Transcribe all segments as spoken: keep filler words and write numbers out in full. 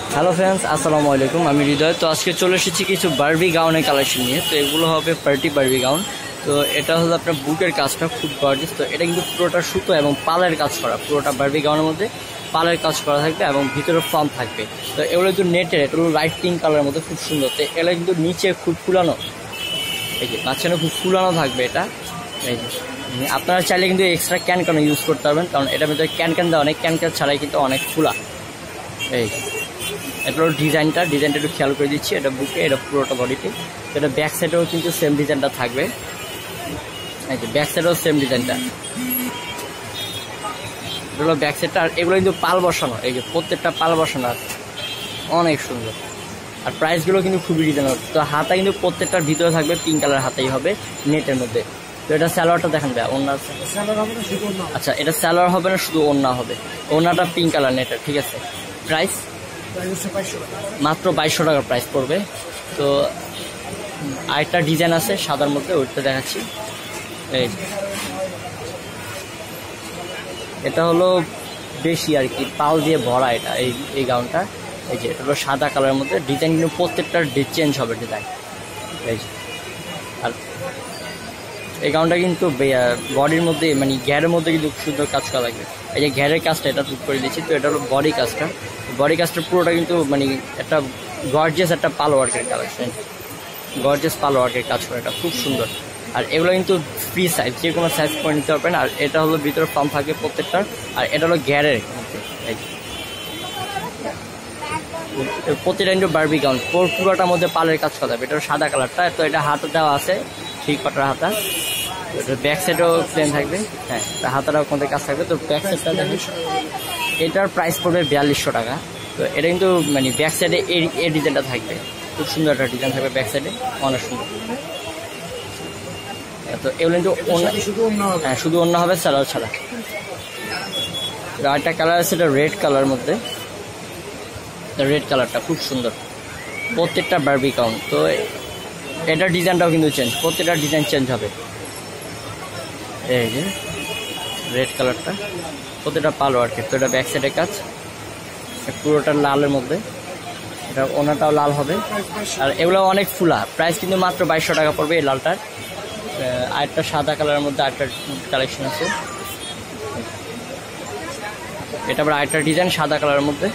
Hello friends, আসসালামু আলাইকুম। আমি হৃদয়। তো আজকে চলে এসেছি কিছু বারবি গাউনের কালেকশন নিয়ে। তো এগুলো হবে পার্টি বারবি গাউন। তো এটা হলো আপনার বুকের কাজটা খুব গর্জিয়াস। তো এটা কিন্তু পুরোটা সুতো এবং পালের কাজ করা, পুরোটা বারবি গাউনের মধ্যে পালের কাজ করা থাকবে এবং ভিতরে ফর্ম থাকবে। তো এগুলো কিন্তু নেটের, এটা হলো লাইট পিঙ্ক কালারের মধ্যে খুব সুন্দর। তো এগুলো কিন্তু নিচে খুব ফুলানো, এই যে মাঝখানে খুব ফুলানো থাকবে এটা। এই যে আপনারা চাইলে কিন্তু এক্সট্রা ক্যান ক্যান ইউজ করতে পারবেন, কারণ এটার ভিতরে ক্যান ক্যান দেওয়া, অনেক ক্যান ক্যান ছাড়াই কিন্তু অনেক ফুলা। এই এটা হলো ডিজাইনটা, ডিজাইনটা একটু খেয়াল করে দিচ্ছি। এটা বুকে, এটা পুরোটা বডিতে। এটা ব্যাক সাইডেও কিন্তু সেম ডিজাইনটা থাকবে। এই যে ব্যাক সাইডেও সেম ডিজাইনটা, এটা হলো ব্যাক সাইডটা। আর এগুলো কিন্তু পাল বসানো, এই যে প্রত্যেকটা পাল বসানো আছে, অনেক সুন্দর। আর প্রাইসগুলো কিন্তু খুবই রিজনেবল। তো হাতা কিন্তু প্রত্যেকটার ভিতরে থাকবে, পিঙ্ক কালার হাতাই হবে নেটের মধ্যে। তো এটা স্যালোয়ারটা দেখেন ভাই, ওড়না আছে। আচ্ছা, এটা স্যালোয়ার হবে না, শুধু ওড়না হবে। ওড়নাটা পিঙ্ক কালার নেটের, ঠিক আছে। প্রাইস মাত্র বাইশশো টাকা প্রাইস পড়বে। তো আরেকটা ডিজাইন আছে সাদার মধ্যে, ওইটা দেখাচ্ছি। এই এটা হলো বেশি আর কি, পাল দিয়ে ভরা এটা, এই এই গাউনটা। এই যে এটা হলো সাদা কালারের মধ্যে, ডিজাইন কিন্তু প্রত্যেকটার চেঞ্জ হবে ডিজাইন। এই যে আর এই গাউনটা কিন্তু বডির মধ্যে, মানে ঘেরের মধ্যে কিন্তু সুন্দর কাজ করা লাগবে। এই যে ঘেরের কাজটা এটা তুলে করে দিচ্ছি। তো এটা হলো বডি কাজটা, বডি কাজটা পুরোটা কিন্তু মানে একটা গর্জিয়াস একটা পাল ওয়ার্কের কালেকশন, গর্জিয়াস পাল ওয়ার্কের কাজ করে, এটা খুব সুন্দর। আর এগুলো কিন্তু ফ্রি সাইজ, যে কোনো সাইজ করে নিতে পারবেন। আর এটা হলো ভিতরে ফর্ম থাকে প্রত্যেকটার। আর এটা হলো ঘেরের মধ্যে, প্রতিটা কিন্তু বারবি গাউন পুরোটার মধ্যে পালের কাজ করা যাবে। এটা সাদা কালারটা। তো এটা হাতে দেওয়া আছে থ্রি কোয়ার্টার হাতা। ব্যাক সাইডও প্লেন থাকবে, হ্যাঁ হাতাটাও কোনটা কাজ থাকবে। তো ব্যাক সাইডটা দেখেন, এটার প্রাইস পড়বে বিয়াল্লিশশো টাকা। তো এটা কিন্তু মানে ব্যাক সাইডে এই এই ডিজাইনটা থাকবে, খুব সুন্দর একটা ডিজাইন থাকবে ব্যাক সাইডে, অনেক সুন্দর। তো এগুলো কিন্তু হ্যাঁ শুধু অন্য হবে, সালোয়ার ছাড়া। আরেকটা কালার আছে, এটা রেড কালার মধ্যে। রেড কালারটা খুব সুন্দর, প্রত্যেকটা বারবি গাউন। তো এটার ডিজাইনটাও কিন্তু চেঞ্জ, প্রত্যেকটা ডিজাইন চেঞ্জ হবে। এই যে রেড কালারটা, প্রত্যেকটা পালো আর কি। তো এটা ব্যাক সাইডের কাজ, পুরোটা লালের মধ্যে, এটা ওনাটাও লাল হবে। আর এগুলো অনেক ফুলা, প্রাইস কিন্তু মাত্র বাইশশো টাকা পড়বে এই লালটার। আরেকটা সাদা কালারের মধ্যে আরেকটা কালেকশন আছে, এটা আবার আরেকটা ডিজাইন সাদা কালারের মধ্যে,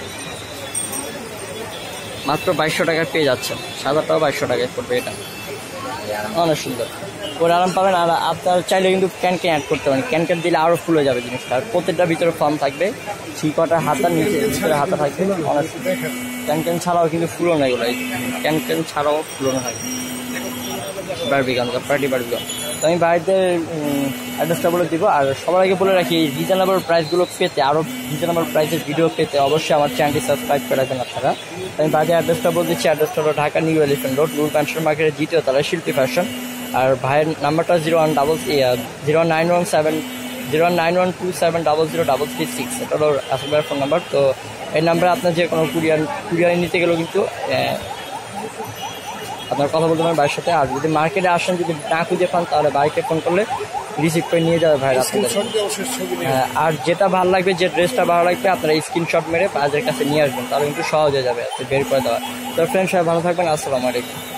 মাত্র বাইশশো টাকায় পেয়ে যাচ্ছেন। সাদাটাও বাইশশো টাকায় পড়বে, এটা অনেক সুন্দর, পরে আরাম পাবেন। আর আপনার চাইলে কিন্তু ক্যান ক্যান অ্যাড করতে পারেন, ক্যান ক্যান দিলে আরও ফুলে যাবে জিনিসটা। আর প্রত্যেকটা ভিতরে ফর্ম থাকবে, থ্রি কোয়ার্টার হাতা, নিচে ভিতরে হাতা থাকবে, অনেক সুন্দর। ক্যান ক্যান ছাড়াও কিন্তু ফুলো না, এগুলো ক্যান ক্যান ছাড়াও ফুলোনো হয় Barbie gown, party Barbie gown. তো আমি বাড়িতে অ্যাড্রেসটা বলে দিব। আর সবার আগে বলে রাখি, রিজনেবল প্রাইসগুলো পেতে, আরও রিজনেবল প্রাইসের ভিডিও পেতে অবশ্যই আমার চ্যানেলটি সাবস্ক্রাইব করে রাখবেন আপনারা। আমি বাড়িতে অ্যাড্রেসটা বলে দিচ্ছি। অ্যাড্রেসটা হলো Dhaka new elephant road, Noor pension মার্কেটের দ্বিতীয় তলায়, শিল্পী ফ্যাশন। আর ভাইয়ের নাম্বারটা zero one double zero nine one seven zero nine one two seven double zero double three six এটা হলো আসল ভাইয়ের ফোন নাম্বার। তো এই নাম্বারে আপনার যে কোনো কুরিয়ার কুরিয়ারে নিতে গেলেও কিন্তু আপনার কথা বলতে পারেন ভাইয়ের সাথে। আর যদি মার্কেটে আসেন, যদি না খুঁজে পান, তাহলে বাইকে ফোন করলে রিসিভ করে নিয়ে যাবে ভাইয়ের আপনাদের। আর যেটা ভালো লাগবে, যে ড্রেসটা ভালো লাগবে, আপনারা স্ক্রিনশট মেরে ভাইয়ের কাছে নিয়ে আসবেন, তাহলে কিন্তু সহজ হয়ে যাবে বের করে দেওয়া। তো ফ্রেন্ড, সবাই ভালো থাকবেন। আসসালামু আলাইকুম।